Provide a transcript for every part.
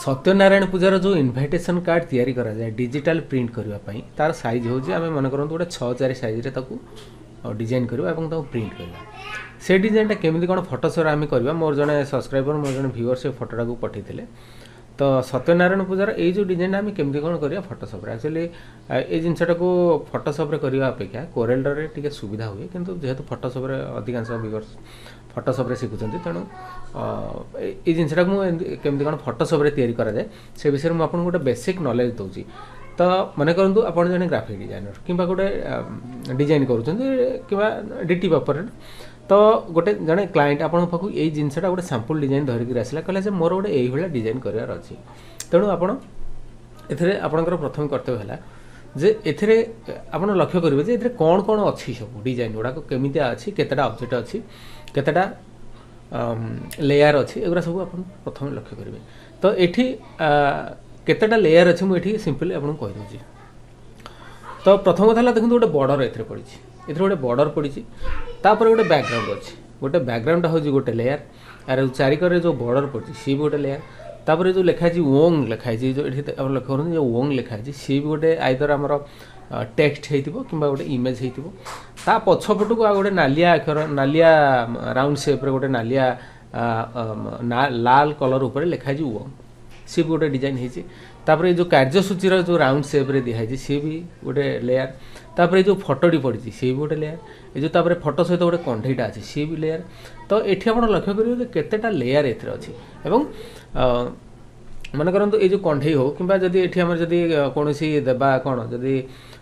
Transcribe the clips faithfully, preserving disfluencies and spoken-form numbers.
सत्यनारायण पूजार जो invitation card तैयारी करा जाए डिजिटल प्रिंट करबा पई तार साइज हो जे आमे मन करन गोटे छह चार साइज रे ताकू डिजाइन करबा एवं ताकू प्रिंट करबा से डिजाइन टा केमिति कोन फोटोशॉप आमे करबा मोर जने सब्सक्राइबर मोर जने व्यूअर से फोटोटा को पठैथिले तो सत्यनारायण पूजार ए जो डिजाइन आमे केमिति कोन करिया फोटोशॉप रे एक्चुअली ए जिंसटा को फोटोशॉप रे करिया अपेक्षा कोरेल रे टिके सुविधा हुए किंतु जेहेतु फोटोशॉप रे अधिकांश व्यूअर्स फोटोशॉप रे शिखुचंती तेणु ए जिनसटा केमती कौन फोटोशॉप रे तैयारी करा जाए से विषय में आपको गोटे बेसिक नॉलेज दूसरी तो मन करूँ आप जन ग्राफिक डिजाइनर कि गोटे डिजाइन करुँच डीटी पेपर तो गोटे जड़े क्लाएंट आपन पाखु ये जिनसटा गोटे सैंपल डिजाइन धरिक आसला कहला मोर गोटे यही डिजाइन करार अच्छी तेणु आप आपंकर प्रथम कर्तव्य है जे एथिरे आपण लक्ष्य करेंगे जे एथिरे कौन कौन अच्छी सब डिजाइन गुड़ाक केमितिया अच्छी केतेटा ऑब्जेक्ट अच्छी केतेटा लेयर अच्छी एगुरा सब आप प्रथम लक्ष्य करेंगे तो एठी केतेटा लेयर अच्छी मुझे सिंपली आपको कहीदे तो प्रथम कथा देखो गोटे बॉर्डर एथिरे पड़ी एथिरे गोटे बॉर्डर पड़ी तापर गोटे बैकग्राउंड अच्छी गोटे बैकग्राउंड हूँ गोटे लेयर यार चारिकर जो बॉर्डर पड़ी सी भी गोटे लेयर तापर जो लिखाई ओंग लिखाई जो ये लक्ष्य करें जो ओंग लिखाई सी भी गोटे आइदर आमर टेक्स्ट हो कि गोटे इमेज हो पछपट को गोटे नालिया अक्षर नालिया राउंड सेप्रे गोटे नालिया ना, लाल कलर उपर लिखाई ओंग सी भी गोटे डिजाइन होती जो कार्यसूची जो राउंड सेप्रे दिखाई सी भी गोटे लेयर तापर जो फोटोटी पड़ी सी भी गोटे लेयर ये जो तापर फोटो सहित गोटे कंठईटा अच्छी सी भी लेयर तो ये आप लक्ष्य करेंगे केतेटा लेयर एथरे अच्छी एवं मन करंतु ये जो कंठई हो कि जदि एठी हमर जदि कोनोसी देबा कोन जदि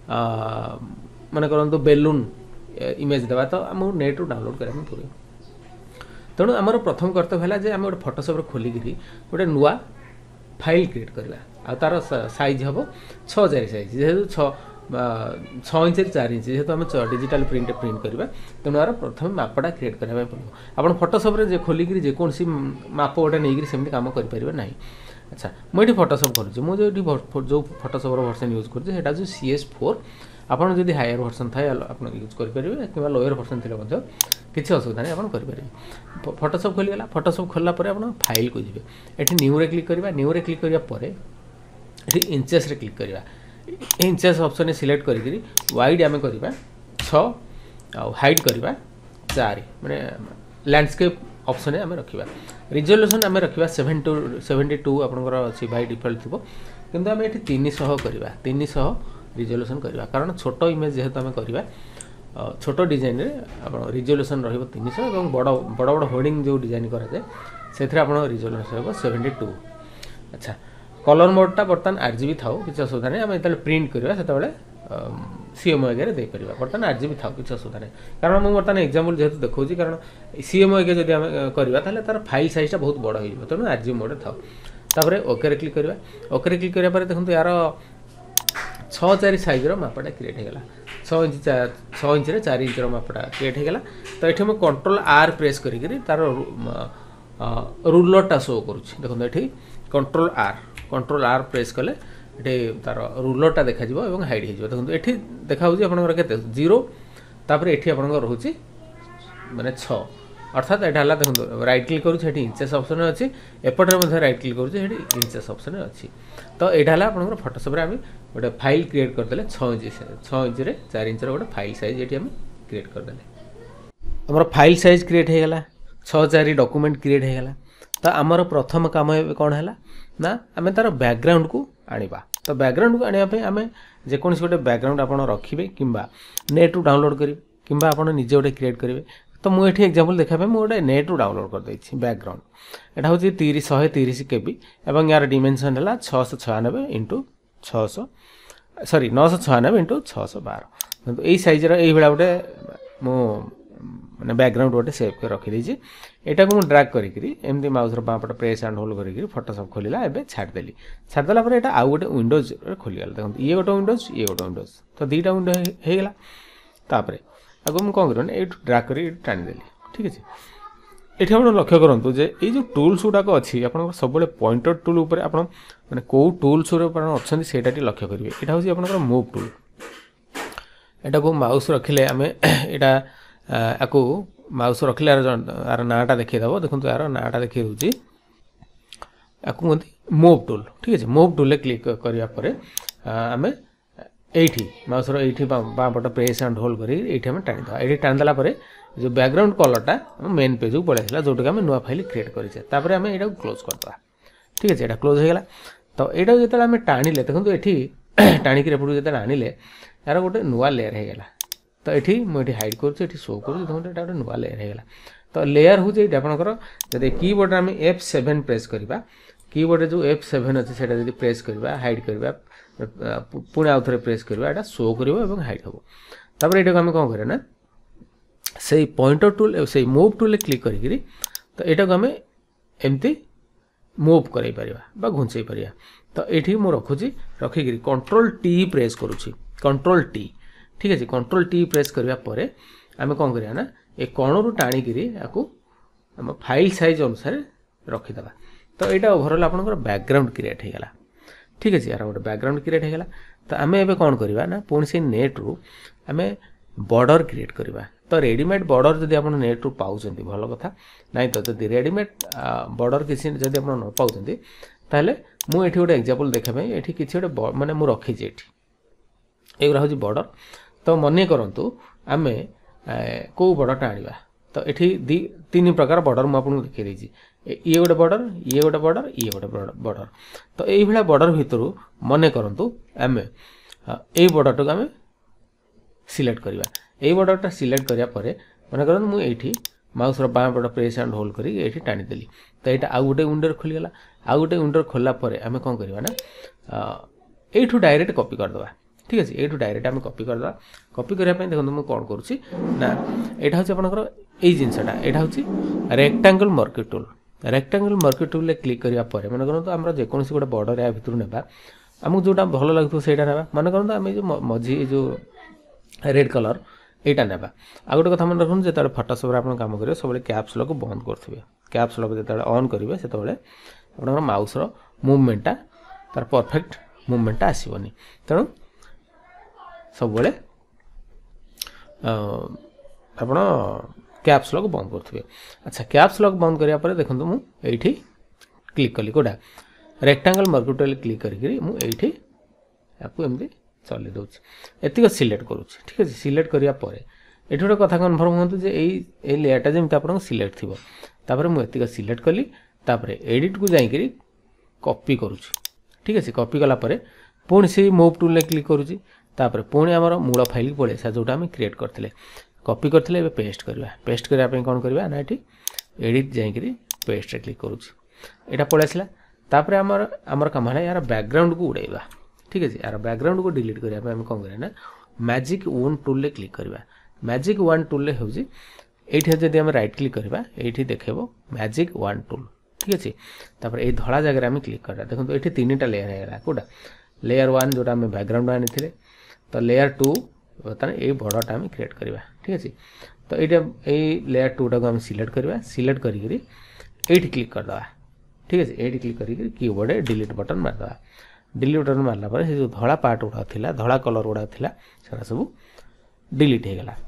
मन करंतु बेलून इमेज देबा तो हम नेट रु डाउनलोड करबा पड़ो तेणु आमर प्रथम कर्तव्य है जे आम गोटे फोटोशॉप रे खोली करी गोटे नुआ फाइल क्रिएट करबा आ तार साइज हम छह चार साइज जेहेतु छः छः इंच चार इंच जेहेतु आम डिजिटल प्रिंट प्रिंट करवा तेणु यार प्रथम मापटा क्रिएट करने पड़ो आप फोटोशॉप रे खोलिक जेकोसी माप गोटे नहीं सेमती काम करें ना अच्छा मुझे फोटोशॉप करुँच मुझे जो फोटोशॉप वर्सन यूज कर सी एस फोर आपड़ जब हायर वर्सन थाए आप यूज करेंगे कि लोअर वर्सन थी किसी असुविधा नहीं आप करेंगे फोटोशॉप खोलीगला फोटोशॉप खोलला आप फाइल को जी ये न्यू रे क्लिक करवा न्यू रे क्लिक करापर ये इंचेस रे क्लिक करवा इंचेस ऑप्शन सिलेक्ट करी वाइड आम करवा छः हाइट करवा चार माने लैंडस्केप ऑप्शन आम रखा रिजोल्यूशन आम रखा सेवेन टू सेवेंटी टू आपंकर अच्छी बाय डिफॉल्ट थी किंतु आम ये तीन सौ करवा तीन सौ रिजोल्यूशन करवा कारण छोट इमेज जेहेतु आम करवा छोट डिजाइन आप रिजोल्यूशन तीन सौ और बड़ बड़ बड़ होर्डिंग जो डिजाइन कराए से रिजोल्यूशन सेवेंटी टू अच्छा कलर मोडटा बर्तमान आरजीबी था किसी असुविधा नहीं आम जो प्रिंट करवा से सीएमओ आगे देपर बर्तमान आरजीबी था किसी असुविधा नहीं कारण मुझे बर्तमान एग्जांपल जेहेतु देखा कारण सीएमओ आगे जब आम करवा तार फाइल साइजटा बहुत बड़ हो तेणु आरजीबी मोड था तापर ओके क्लिक करवा ओके क्लिक करार देखो यार छः चार सैज्र मापटा क्रिएट होगा छः इंच छः इंच चार इंच मापटा क्रिएट होगा तो ये मुझे कंट्रोल आर प्रेस करी तार रूलरटा शो करुँच देखो ये control R control R press कले ये तार रूलरटा देखा और हाइड हो देखो ये देखा आपके जीरो तापर ये आप रोचे माने छः अर्थात यहाँ देखो राइट क्लिक करूँ इंचेस ऑप्शन अच्छी एपटे राइट क्लिक करूँ इंचेस ऑप्शन अच्छी तो यहाँ आप फोटोशॉप आम गोटे फाइल क्रिएट करदे छः इंच छः इंच चार इंच गोटे फाइल साइज ये आम क्रिएट करदे आम फाइल साइज क्रिएट होगा छः चार डॉक्यूमेंट क्रिएट होगा तो आमर प्रथम काम कौन है ना आम तार बैकग्राउंड को आनिबा तो बैकग्राउंड को आने आम जेकोसी गोटे बैकग्राउंड आप रखिए कि नेट रु डाउनलोड करेंगे कि आप निजे गोटे क्रिएट करेंगे तो मुझे एग्जांपल देखापी मुझे नेट रु डाउनलोड कर देछि बैकग्राउंड यहाँ हूँ तीस शहे तीस केबी एवं यार डिमेंशन है छःश छयानबे इंटू छःश सॉरी नौश छयानबे इंटू छःश बार तो यही सैज्र यही गोटे मु मैंने बैकग्राउंड गोटे सेव कर रखीदी यहाँ को ड्रैग करी एमती माउस बाँपट प्रेस एंड होल्ड करी फोटोशॉप खोलिला एबे छाड़देली छाड़देला पर यहाँ आउ गोटे विंडोज खोलीगला देखो ये गोटे विंडोज ये गोटे विंडोज तो दुईटा विंडो होगा तापर आगे मुझे कौन कर ड्रैग कर टाणीदेली ठीक है ये आप लक्ष्य करूँ जे ये टूल्स गुड़ाक अच्छी आप सब पॉइंटर टूल उपर आप मैंने कौ टूल्स अच्छा से लक्ष्य करेंगे यहाँ हूँ आप मूव टूल यहाँ को माउस रखिले आम यहाँ आपको माउस रखिले यार नाटा देखीदेव देखो यार नाटा देखी दूसरी आपको कहते मूव टूल ठीक है मूव टूल क्लिक करिया परे आम एठी माउसर एठी बाँ पट प्रेस एंड होल्ड करी एठी हम टाणी दवा एठी टाणी देला परे जो बैकग्राउंड कलरटा मेन पेज को पड़े जोटा कि नुआ फाइल क्रिएट करें तापर आम यहाँ क्लोज करदे ठीक है यहाँ क्लोज होगा तो यहाँ जो आम टाणिले देखो ये टाणिक एपट जो आनिले यार गोटे नुआ लेयर होगा तो ये मुझे हाइड कर शो कर गोटे नुआ लेयर होगा तो लेयर हूँ आपंकर जब कीबोर्ड आम एफ सेवेन प्रेस करवा कीबोर्ड जो एफ सेवेन अच्छे से प्रेस करवा हाइड करवा पुणी आउ थे प्रेस करवा यहाँ शो कर हाइड हम तापर ये आम कौन करें ना से पॉइंटर टूल से मूव टूल क्लिक करी तो यहाँ को आम एमती मूव कर घुंचई पार तो ये मुझे रखुची रखिकी कंट्रोल टी प्रेस करुँची कंट्रोल टी ठीक है कंट्रोल टी प्रेस करापर आम कौन करिया ना ए कणरू टाणिकी आम फाइल साइज अनुसार रखीदे तो यहाँ ओभरऑल आपंकर बैकग्राउंड क्रिएट होगा ठीक है यार गोटे बैकग्राउंड क्रिएट होगा तो आम एवं कौन करवा ना पुणी से नेट रु आम बॉर्डर क्रिएट करवा तो रेडीमेड बॉर्डर जदि आप नेट रु पाँच भल कथा ना तो जब रेडीमेड बॉर्डर किसी जब आप न पाँच ताहले मुझे गोटे एग्जांपल देखापी ये किसी गोटे माने मुझे रखी ये हूँ बॉर्डर तो मन करूँ आम कौ बॉर्डरटा आनिबा तो ये दी तीन प्रकार बॉर्डर मुझे देखी देती ये गोटे बॉर्डर ये गोटे बॉर्डर ये गोटे बॉर्डर तो ये बॉर्डर भितर मन करूँ आम ये बॉर्डर को आम सिलेक्ट करवा ये बॉर्डरटा सिलेक्ट करापर मन कर मुझे माउसर बाँ पट प्रेस एंड होल्ड करी टाणीदेली तो यहाँ आउ गोटे विंडो खोलीगला आउ गोटे विंडो खोला आम कौन करवा ना यू डायरेक्ट कॉपी करदे ठीक है यू डायरेक्ट आम कॉपी करदे कॉपी करने देखो मुझे कौन करुँची ना यहाँ हूँ आपंकर यही जिनसटा यहाँ हूँ rectangle marquee tool rectangle marquee tool click करापर मन करूँ आम जेकोसी गोटे बॉर्डर या भितर ना आमको जोटा भल लगुव से मन करूँ आम जो मझी जो रेड कलर यहाँ ना आ गोटे कथा मन रखुन जो फोटोशॉप आप कम करेंगे सब कैप्स लॉक बंद करेंगे कैप्स लॉक जो ऑन करेंगे से आप माउसर मुवमेंटा तार परफेक्ट मुवमेंटा आसबनी तेणु सब आप कैप्स लॉक बंद करेंगे अच्छा कैप्स लॉक बंद करापर देखो मुझे क्लिक कली कौटा रेक्टांगल मार्की टूल क्लिक करी मुझे आपको एमती चल दूसरी एतिक सिलेक्ट करुँच ठीक है सिलेक्ट करापर ये गोटे कथा कन्फर्म हूँ जो ये लेयरटा जमी आप सिलेक्ट थी तापर मुझे सिलेक्ट कली तापर एडिट को जाकि कॉपी करुँच ठीक है कॉपी कलापर पुणी से मूव टूल क्लिक करुँची तापर पुणी आमर मूल फाइल पड़े जोटा आम क्रिएट करते कॉपी करते पेस्ट करवा पेस्ट करने कौन करवा ना ये एडिट जाकि पेस्ट क्लिक करुँच यहाँ पलि आसला तापर आमर आमर कम है यार बैकग्राउंड को उड़ेगा ठीक है यार बैकग्राउंड को डिलीट करने आम कौन करें ना मैजिक वन टूल क्लिक करवा मैजिक वन टूल हूँ ये जब आम राइट क्लिक करवा ये देखेब मैजिक वन टूल ठीक अच्छे तापर ये धड़ा जगह आम क्लिक करवा देखो ये तीन टा लेयर है कौटा लेयर वन जोटा आम बैकग्राउंड आनी तो लेयर टू बर्तमान ये बॉर्डरटा आम क्रिएट करवा ठीक अच्छे तो ये लेयर टूटा को आम सिलेक्ट करवा सिलेक्ट करी क्लिक करदे ठीक है ये क्लिक करी कीबोर्ड डिलीट बटन मारदे डिलीट बटन मारला पर जो धड़ा पार्ट गुड़ा था धड़ा कलर गुड़ा था से सब डिलीट हो गला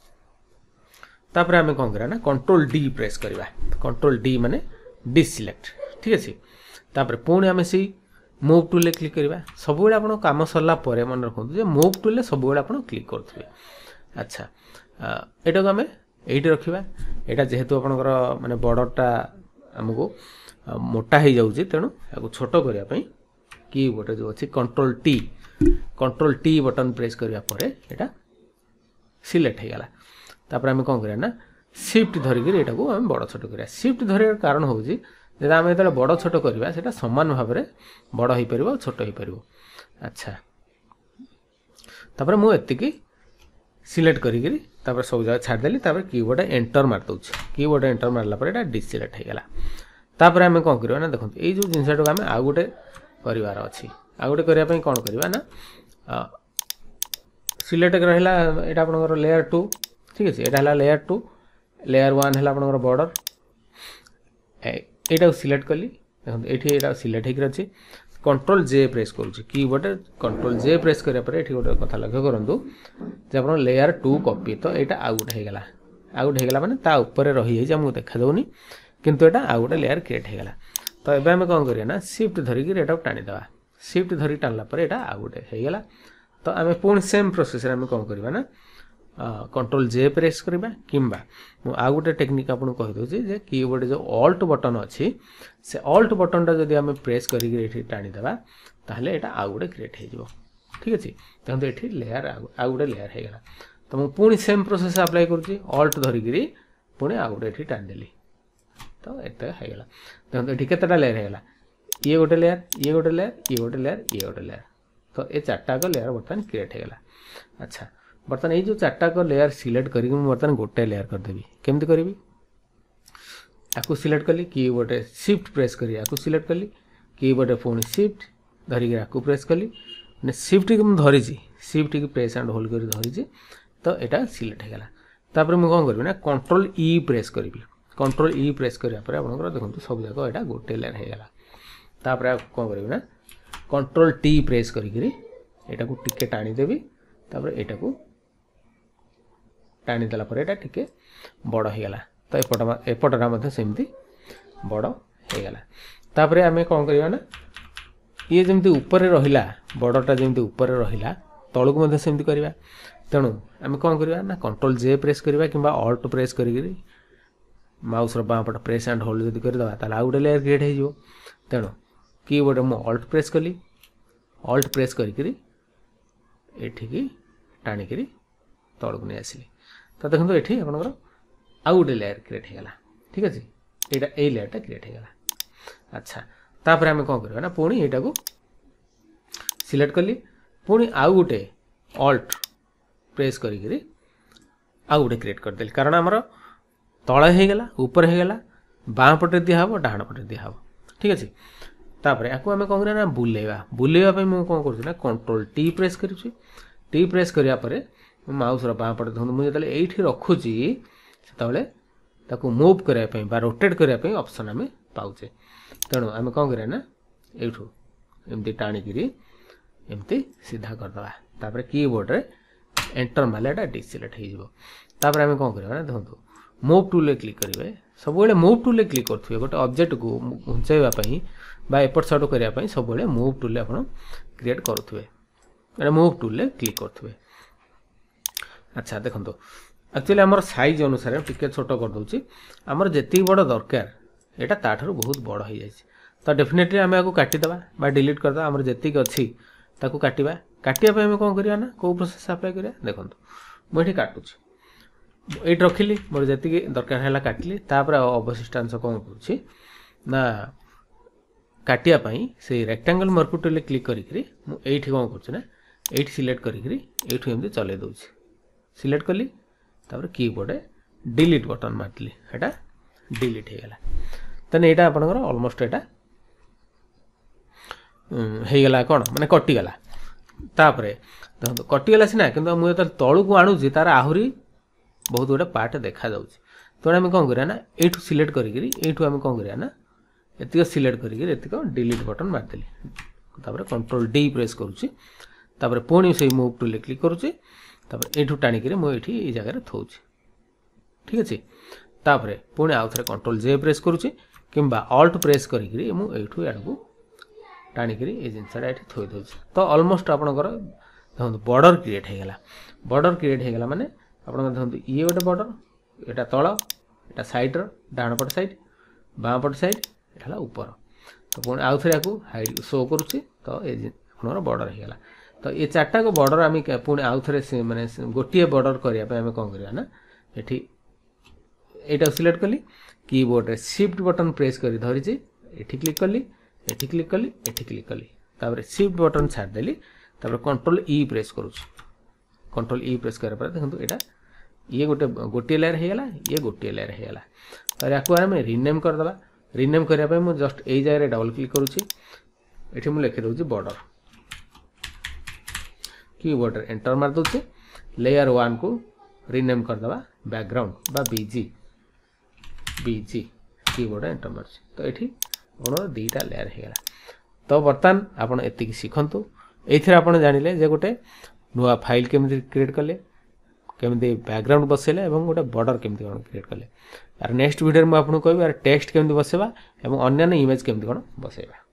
तापर आम कौन करा ना कंट्रोल डी प्रेस करवा कंट्रोल डी माने डिसिलेक्ट ठीक अच्छे तापर पुणी आम से मूव टूल क्लिक करवा सब बेले आप कम सरला मन रखु जो मूव टूल सब बेले आप क्लिक करेंगे अच्छा यहाँ को आम ये रखा यहाँ जेहेतु आपंकर माने बॉर्डरटा आमको मोटा हो जाऊँगी तेणु या छोट करने कीबोर्ड जो अच्छी control T control T button press करापर यहाँ सिलेक्ट हो गला तापर आम कौन करा ना शिफ्ट धरिकी यहाँ को आम बड़ छोट करा शिफ्ट धर कारण हूँ जब आम जो बड़ छोट करवा से सामान भाव में बड़ हो पार छोट हो पार अच्छा तापर मुझे सिलेक्ट करी सब जगह छाड़देली कीबोर्ड एंटर मार दूँ कीबोर्ड एंटर मारला पर यहाँ डिसिलेक्ट हो गला तापर आम कौन करवा ना देखो ये जो जिनसा आम आउ गोटे करार अच्छी आ गोटे करने कौन करवा ना सिलेक्ट रहा यहाँ आपंकर लेयर टू ठीक है यहाँ लेयर टू लेयर वन है आपंकर बॉर्डर यहाँ सिलेक्ट कली देखो ये सिलेक्ट होकर अच्छी कंट्रोल जे प्रेस करुँच कीबोर्ड कंट्रोल जे प्रेस करापर ये गोटे कथा लक्ष्य करूँ जब आप लेयर टू कॉपी तो यहाँ आउ गोटे होगा आउ गोटे होगा मैंने ता ऊपर रही है आमको देखा दूनी किंतु यहाँ आउ गोटे लेयर क्रिएट होगा तो एबे आम कौन करिया ना शिफ्ट धरिकी एटा टाणी देवा शिफ्ट धरिक टाणला पर एटा आ गोटे हो गला। तो आम पुणी सेम प्रोसेस आम कौन करवा ना कंट्रोल जे प्रेस करवा किंबा आ गोटे टेक्निक आपको कहीदे जे कीबोर्ड जो ऑल्ट बटन अच्छी से ऑल्ट बटन टा जब आम प्रेस करके टाणीदेवा ताहले एटा आ गोटे क्रिएट हो ठीक अच्छे। देखो ये लेयर आ गोटे लेयर हो गला। तो मुझे पुणी सेम प्रोसेस अप्लाई करुँची ऑल्ट धरिकी पुणी आ गोटे ये टाणीदेली तो एत होगा। देखो ये केतटा लेयर होगा ये गोटे लेयर ये गोटे लेयर ये गोटे लेयर ये गोटे लेयर तो ये चार्टाक लेयर बर्तमान क्रिएट होगा। अच्छा बर्तमान ये जो चार्टाक लेयर सिलेक्ट करी बर्तमान गोटे लेयर करदेवी केमती करी आपको सिलेक्ट कली कीबोर्ड शिफ्ट प्रेस करी आपको सिलेक्ट कली कीबोर्ड पुणी शिफ्ट धरिकी आपको प्रेस कली ने शिफ्ट की मुझे धरी शिफ्ट की प्रेस एंड होल्ड कर धरी तो यहाँ सिलेक्ट होगा। तापर मुझे कौन करी ना कंट्रोल ई प्रेस करी कंट्रोल ई प्रेस करापर आप देखो सब जाक यहाँ गोटे लेयर होगा। तापर आप कौन करी ना कंट्रोल टी प्रेस करी एटा को टिके टाणीदेवी तापर एटा को टाणीदेला पर एटा टिके बड़ होगा। तो एपट एपटा सेमती बड़ होगा। तापर आम कौन करवा ना ये जमी ऊपर रहा बड़टा जमी ऊपर रहा तलू सेमती करवा। तेणु आम कौन करवा ना कंट्रोल जे प्रेस करवा कि ऑल्ट प्रेस करी माउस बाँपट प्रेस एंड होल्ड जब करदे ताला आउ गोटे लेयर क्रिएट हो। तेणु कीबोर्ड मु ऑल्ट प्रेस कली ऑल्ट प्रेस करी एठिकी टाणिकी तौक नहीं आसली। तो देखो ये आपंकर आउ गोटे लेयर क्रिएट होगा ठीक अच्छे यहाँ ये लेयरटा क्रिएट होगा। अच्छा तापर आम कौन करवा ना पुणी यहाँ को सिलेक्ट कली पुणी आउ गोटे ऑल्ट प्रेस करी आउ गोटे क्रिएट करदेली कारण आमर तले होगला ऊपर होगला बाँ पटे दिहब डाण पटे दिहब ठीक अच्छे। तापर या आम कौन करना बुलेवा बुलेवाई मुझे कौन कर कंट्रोल टी प्रेस कर टी प्रेस करापर माउस बाँ पटे देखो मुझे ये रखुची से मुव करने रोटेट करने ऑप्शन आम पाचे। तेणु आम कौन करा ना यूँ एमती टाणिकी एमती सीधा करदे तापर कीबोर्ड रे एंटर मारे डिसिलेक्ट हो। आम कौन करवा ना देखो मूव टूल क्लिक करेंगे सब मूव टूल क्लिक करेंगे गोटे ऑब्जेक्ट को घुंचाई एपट साइड करने सब मूव टूल आप क्रिएट करुवे मूव टूल क्लिक करुवे। अच्छा देखो एक्चुअली आमर साइज अनुसार टिके छोट कर दूसरी आमर जी बड़ दरकार यहाँ ताठू बहुत बड़ हो जाए तो डेफिनेटली आम आपको काटिदेवा डिलीट करदे आमर जी अच्छी ताकू काटिबा काटियापी आम कौन करवा ना कौ प्रोसेस अप्लाई करिया देखो मुझे काटुची ये रखिली मोर जी दरकार है काटिली तापर अवशिष्टांश कौन करुँची ना काटियापाई से रेक्टांगल मार्क टूल क्लिक करी मुझे कौन करुँच ये सिलेक्ट करी एमती चले दूसरी सिलेक्ट कली तापर कीबोर्ड डिलीट बटन मारली एटा डिलीट होगला। तेने यहाँ आपंकर अलमोस्ट यहाँ होगला कौन माने कटिगला। तापर देखो कटिगला सीना कि मुझे तलू को आणुची तार आहरी बहुत गुड़ा पार्ट देखा जाऊँगी। तेणु आम कौन करना ये सिलेक्ट करी आम कौन करना ना ये सिलेक्ट करी डिलीट बटन मारदेली तापर कंट्रोल डी प्रेस करुँची तापर पुणी से मूव टूल क्लिक करुँची तापर ये टाणिकी मुझे जगह थोची ठीक अच्छे। तापर पुणी आउ थे कंट्रोल जे प्रेस करुँची किंबा ऑल्ट प्रेस करी मुझे आड़ू टाणिकी ये जिनसा ये थोई दूसरी तो अलमोस्ट आपंकर देखो बॉर्डर क्रिएट होगला। बॉर्डर क्रिएट होगला माने आप देखो ये गोटे बॉर्डर यहाँ तल यहाँ सैड्र डाण पट सैड बाँ पट सैड है ऊपर तो पुणी आउ थे हाइड शो करुँची तो ये आप बॉर्डर होगला। तो ये चार्टा को बॉर्डर आम पुणी आउ थे मैंने गोटे बॉर्डर करने आम कौन करवा ना ये यहाँ सिलेक्ट कली कीबोर्ड शिफ्ट बटन प्रेस कर धरी ये क्लिक कली ये क्लिक कली ये क्लिक कली तापर शिफ्ट बटन छाड़देली तापर कंट्रोल ई प्रेस करुँच कंट्रोल ई प्रेस कर देखो यहाँ ये गोटे गोटे लेयर होगला ये गोटे लेयर होगला। तो या आम रिनेम करदे रिनेम करने मुझे जस्ट यही जगह डबल क्लिक करुँची ये मुझे लिखी दूसरी बॉर्डर कीबोर्ड एंटर मार दूसरी लेयर वन को रिनेम करदे बैकग्राउंड बा बीजी बीजी कीबोर्ड एंटर मार तो ये आप दीटा लेयर होगला। तो बर्तमान आपड़ एति शिखु ये आप जानिले जे गोटे नुआ फाइल केमती क्रिएट कले केमती बैकग्राउंड बसैले और गोटे बॉर्डर केमती कौन क्रिएट कले यार नेक्स्ट वीडियो में आपको कहबी यार टेक्स्ट केमती बसेबा और अन्य इमेज केमती कौन बसेबा।